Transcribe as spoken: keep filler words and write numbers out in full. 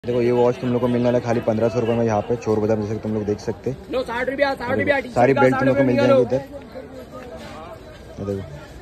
देखो ये वॉच तुम लोग को मिलने वाला खाली पंद्रह सौ रुपये में यहाँ पे चोर बाजार, जैसे तुम लोग देख सकते। सारी बेल्ट तुम लोग को मिल जाएंगी इधर। देखो